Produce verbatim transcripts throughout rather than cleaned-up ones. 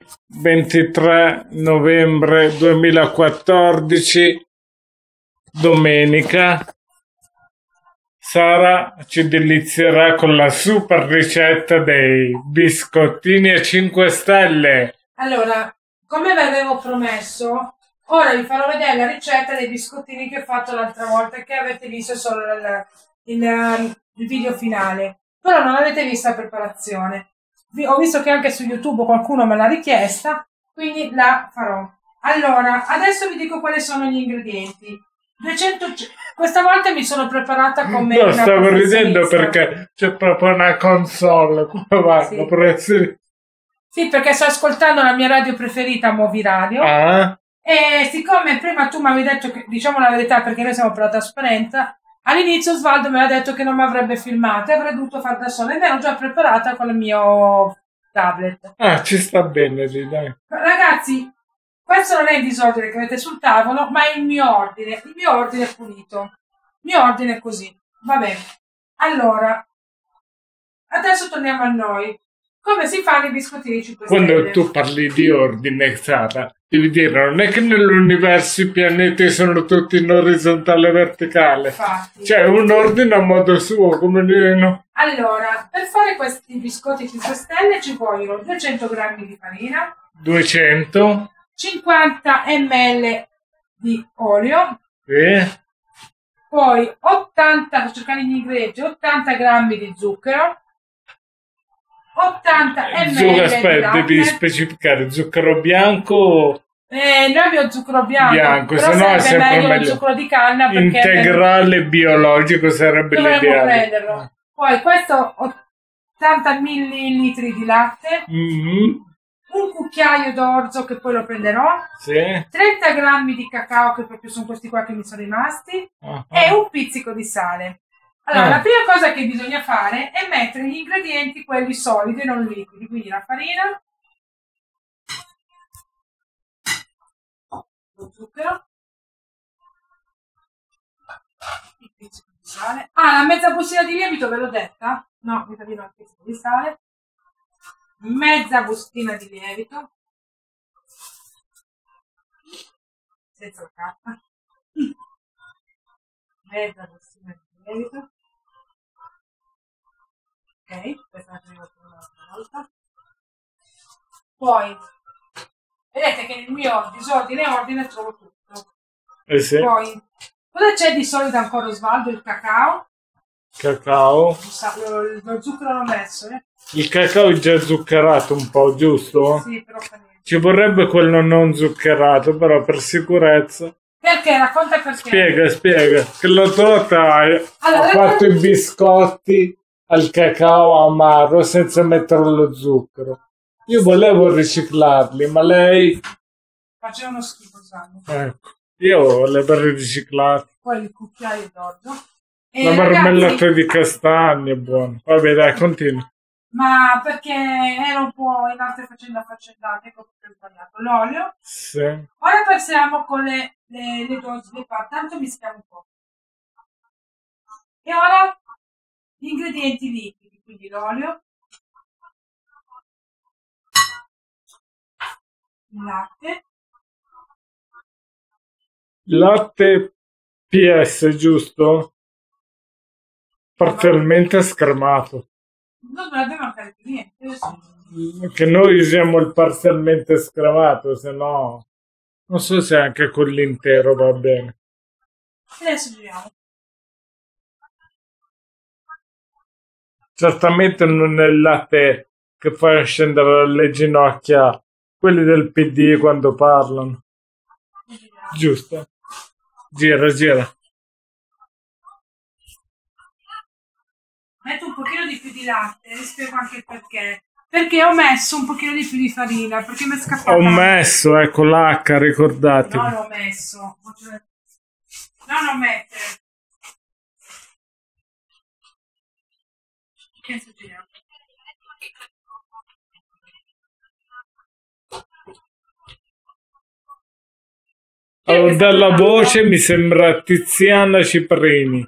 ventitré novembre duemilaquattordici, domenica. Sara ci delizierà con la super ricetta dei biscottini a cinque stelle. Allora, come vi avevo promesso, ora vi farò vedere la ricetta dei biscottini che ho fatto l'altra volta, che avete visto solo il, il, il video finale, però non avete visto la preparazione. Ho visto che anche su YouTube qualcuno me l'ha richiesta, quindi la farò. Allora, adesso vi dico quali sono gli ingredienti. duecento, questa volta mi sono preparata come no, una stavo ridendo perché c'è proprio una console. Come va? Sì. La sì, perché sto ascoltando la mia radio preferita, Movi Radio. Ah. E siccome prima tu mi avevi detto che, diciamo la verità, perché noi siamo per la trasparenza, all'inizio Osvaldo mi aveva detto che non mi avrebbe filmato e avrei dovuto fare da sola, e mi ero già preparata con il mio tablet. Ah, ci sta bene, dai. Ragazzi, questo non è il disordine che avete sul tavolo, ma è il mio ordine. Il mio ordine è pulito. Il mio ordine è così. Va bene. Allora, adesso torniamo a noi. Come si fanno i biscottini cinque stelle? Quando tu parli di ordine, Sara, devi dire, non è che nell'universo i pianeti sono tutti in orizzontale e verticale. Infatti. C'è un ordine a modo suo, come dire, no? Allora, per fare questi biscotti cinque stelle ci vogliono duecento grammi di farina, duecento, cinquanta millilitri di olio, sì. Poi ottanta, sto cercando gli ingredienti, ottanta grammi di zucchero, ottanta millilitri Aspetta, di devi specificare zucchero bianco. Eh, noi abbiamo zucchero bianco, bianco però se no è sempre meglio meglio il zucchero di canna, perché integrale per... biologico sarebbe l'ideale. Prenderlo. Poi questo ottanta millilitri di latte, mm-hmm. un cucchiaio d'orzo che poi lo prenderò, sì. trenta grammi di cacao, che proprio sono questi qua che mi sono rimasti, uh-huh. e un pizzico di sale. Allora, ah. la prima cosa che bisogna fare è mettere gli ingredienti, quelli solidi e non liquidi, quindi la farina, lo zucchero, il pizzico di sale. Ah, la mezza bustina di lievito ve l'ho detta? No, mi taglierò il pizzico di sale. Mezza bustina di lievito. Senza il K. Mezza bustina di lievito. Ok, questa la prima volta. Poi, vedete che nel mio disordine e ordine trovo tutto. Eh sì. Poi, cosa c'è di solito ancora, Osvaldo? Il cacao. Cacao. Lo, lo zucchero l'ho messo, eh. Il cacao è già zuccherato un po', giusto? Sì, però fa niente. Ci vorrebbe quello non zuccherato, però per sicurezza. Perché? Racconta perché. Spiega, spiega. Che la torta ha, allora, ha fatto i biscotti al cacao amaro senza mettere lo zucchero. Io volevo riciclarli, ma lei... Facevano schifo, sanno. Ecco, io volevo riciclarli. Poi il cucchiaio d'orzo. La marmellata di castagne è buona. Vabbè, dai, continua. Ma perché ero un po' in altre faccende affaccendate, ecco perché ho sbagliato. L'olio. Sì. Ora passiamo con le, le, le dosi, le pa- tanto mischiamo un po'. E ora gli ingredienti liquidi, quindi l'olio, il latte. Latte P S, giusto? Parzialmente scremato. Non dovrebbe mancare più niente. Che noi usiamo il parzialmente scremato, se no non so se anche con l'intero va bene. Adesso giriamo. Certamente non è il latte che fa scendere le ginocchia quelli del P D quando parlano. Giriamo. Giusto? Gira, gira. Metto un pochino di più di latte, vi spiego anche il perché. Perché ho messo un pochino di più di farina, perché mi è scappata. Ho messo, ecco l'H, ricordate. Non l'ho messo. Non lo mettere. Che succede? Allora, dalla voce mi sembra Tiziana Ciprini.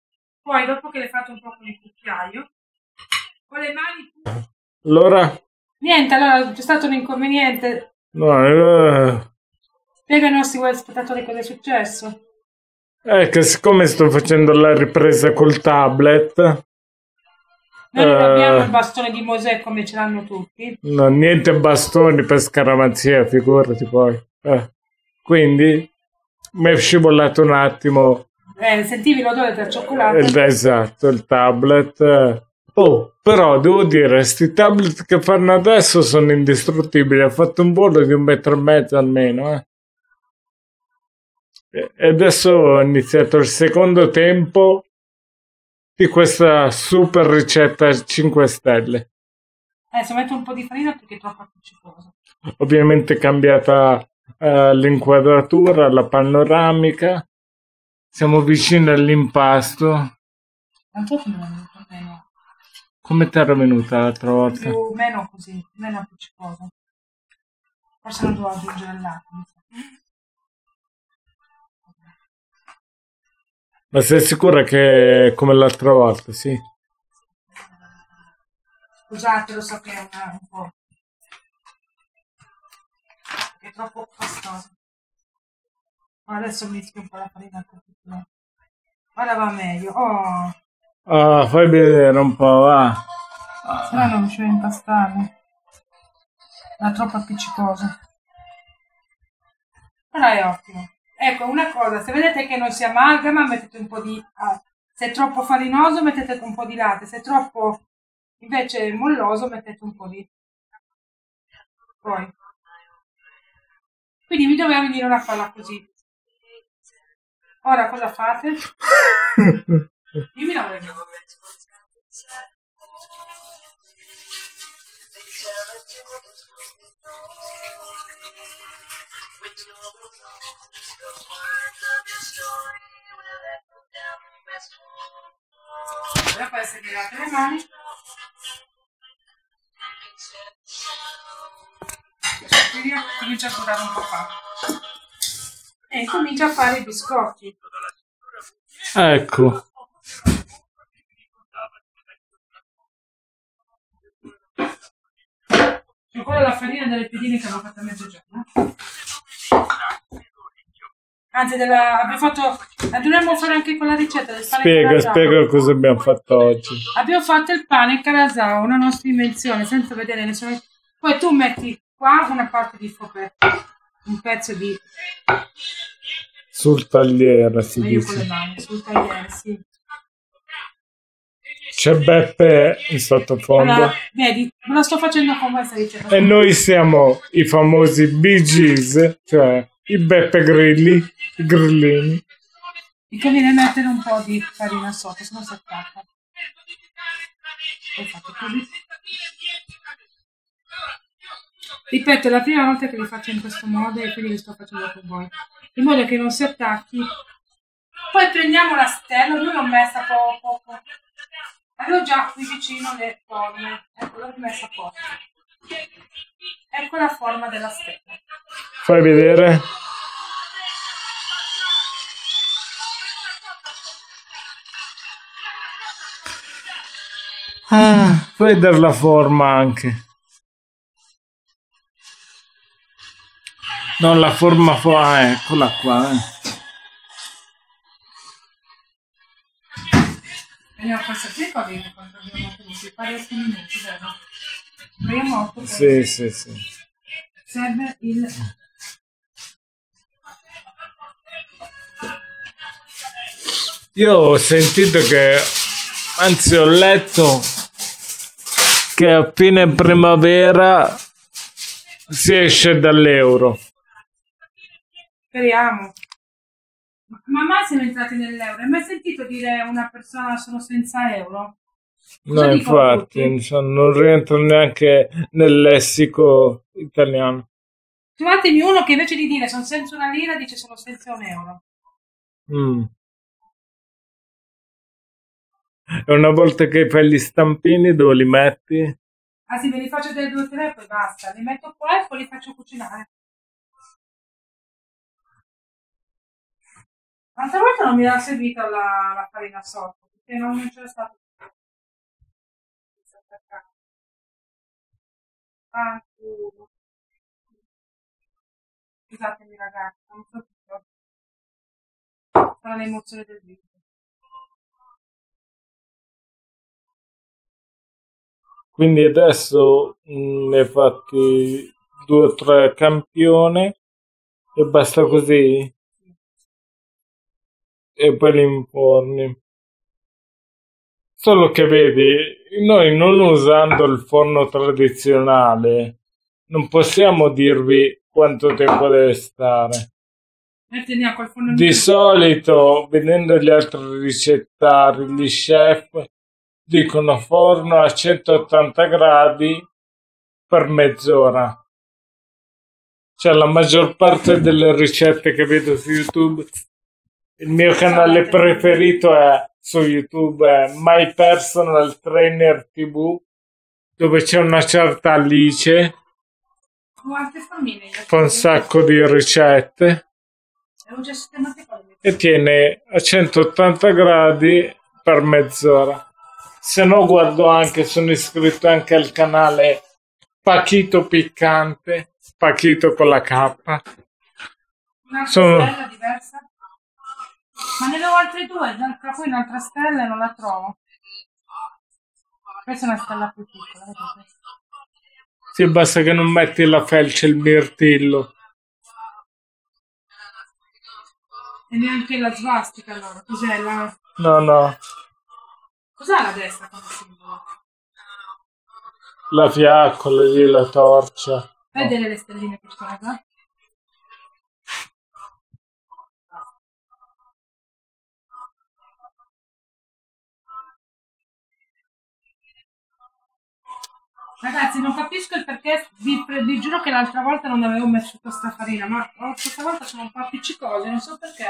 Poi, dopo che l'hai fatto un po' con il cucchiaio, con le mani... Allora, Niente, allora c'è stato un inconveniente. No, eh, Spiega ai nostri spettatori cosa è successo. è che siccome sto facendo la ripresa col tablet, Noi non eh, abbiamo il bastone di Mosè come ce l'hanno tutti. no, niente bastoni per scaramanzia, figurati poi. Eh, quindi mi è scivolato un attimo. Eh, sentivi l'odore del cioccolato? Il, esatto, il tablet. eh. Oh, però devo dire, sti tablet che fanno adesso sono indistruttibili. Ha fatto un volo di un metro e mezzo almeno, eh. E adesso ho iniziato il secondo tempo di questa super ricetta cinque stelle. Adesso metto un po' di farina perché è troppo appiccicoso. Ovviamente cambiata eh, l'inquadratura, la panoramica. Siamo vicini all'impasto. Tanto che non è venuto meno. Come ti era venuta l'altra volta? Più, meno così, meno appiccicoso. Forse non devo aggiungere il latte. Ma sei sicura che è come l'altra volta? Sì. Scusate, lo so che è una, un po'. È troppo pastoso. Adesso mischio un po' la farina al computer. Ora va meglio. Oh, Ah, fai vedere un po', va. se no non riuscivo a impastarlo. Era troppo appiccicoso. Però è ottimo. Ecco, una cosa, se vedete che non si amalgama, mettete un po' di... Ah, se è troppo farinoso, mettete un po' di latte. Se è troppo, invece, molloso, mettete un po' di... Poi. Quindi vi doveva venire una palla così. Ora cosa fate? Dimmi la verità. Ora può essere che levate le mani. Comincia a sudare un po' qua. E comincia a fare i biscotti. Ecco. C'è quella è la farina delle piedine che avevo fatto a mezzogiorno. Anzi, della, abbiamo fatto. La dovremmo fare anche con la ricetta del pane. Spiega, spiega cosa abbiamo fatto oggi. Abbiamo fatto il pane carasau, una nostra invenzione, senza vedere nessuno. Poi tu metti qua una parte di fopetto, un pezzo di. Sul tagliere si Ma io con dice. le mani, sul tagliere, sì. C'è Beppe in sottofondo. Allora, vedi, me la sto facendo con questa ricetta. E noi siamo i famosi Bee Gees, cioè i Beppe Grilli, i grillini. Mi conviene mettere un po' di farina sotto, se no si attacca. Poi fate così. Ripeto, è la prima volta che li faccio in questo modo e quindi li sto facendo con voi. In modo che non si attacchi. Poi prendiamo la stella, lui l'ho messa poco, poco. Avevo già qui vicino le forme. Ecco, l'ho rimessa poco. Ecco la forma della stella. Fai vedere. Ah, fai vedere la forma anche. No, la forma fo- ah, eccola qua. Eh. Vediamo questa qui qua, vedi quanto abbiamo ottenuto. parecchi minuti, vero? Abbiamo otto. Sì, sì, sì. Serve il... Io ho sentito che, anzi ho letto che a fine primavera si esce dall'euro. Speriamo. Ma mai siamo entrati nell'euro? Hai mai sentito dire a una persona sono senza euro? Cosa No, dicono infatti, tutti? insomma, non rientro neanche nel lessico italiano. Trovatemi uno che invece di dire sono senza una lira dice sono senza un euro. Mm. E una volta che fai gli stampini dove li metti? Ah sì, ve li faccio delle due o tre e poi basta. Li metto qua e poi li faccio cucinare. L'altra volta non mi era servita la, la farina sotto, perché non, non c'era stato. Fanculo. Scusatemi ragazzi, non so tutto. Sarà l'emozione del video. Quindi adesso mh, ne hai fatti due o tre campioni e basta così e poi li inforni. Solo che vedi, noi non usando il forno tradizionale non possiamo dirvi quanto tempo deve stare. Di solito, vedendo gli altri ricettari, gli chef dicono forno a centottanta gradi per mezz'ora. Cioè la maggior parte delle ricette che vedo su YouTube, il mio canale preferito è su YouTube è My Personal Trainer T V, dove c'è una certa Alice, fa un sacco di ricette e tiene a centottanta gradi per mezz'ora. Se no guardo anche, sono iscritto anche al canale Paquito Piccante, Paquito con la K. Una Sono... stella diversa? Ma ne avevo altre due, tra cui un'altra stella e non la trovo. Questa è una stella più piccola, vedete? Sì, basta che non metti la felce e il mirtillo. E neanche la svastica allora, cos'è la... No, no. Cos'è la destra come simbolo? La fiaccola lì, la torcia. Fai vedere le stelline che ci sono qua? Ragazzi, non capisco il perché, vi, vi giuro che l'altra volta non avevo messo questa farina, ma questa volta sono un po' appiccicose, non so perché.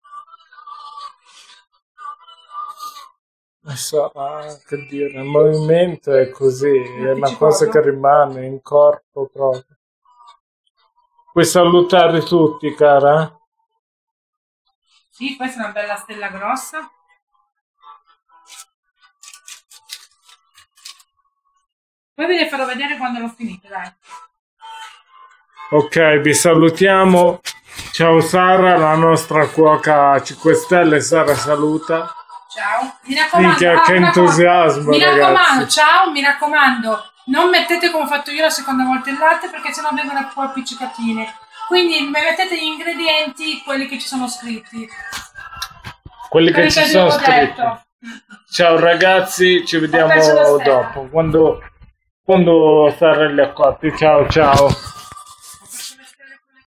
E sarà, che dire, il movimento è così, è una cosa che rimane in corpo proprio. Puoi salutare tutti, cara? Sì, questa è una bella stella grossa. Poi ve le farò vedere quando l'ho finita, dai. Ok, vi salutiamo. Ciao Sara, la nostra cuoca a cinque stelle. Sara, saluta. Ciao. Mi raccomando. Minchia, ah, che mi entusiasmo, Mi raccomando, ragazzi. ciao, mi raccomando. Non mettete come ho fatto io la seconda volta il latte perché sennò vengono un po' appiccicatine. Quindi mettete gli ingredienti, quelli che ci sono scritti. Quelli che ci sono scritti. Detto. Ciao ragazzi, ci vediamo dopo. Quando, quando saranno le accorti. Ciao ciao.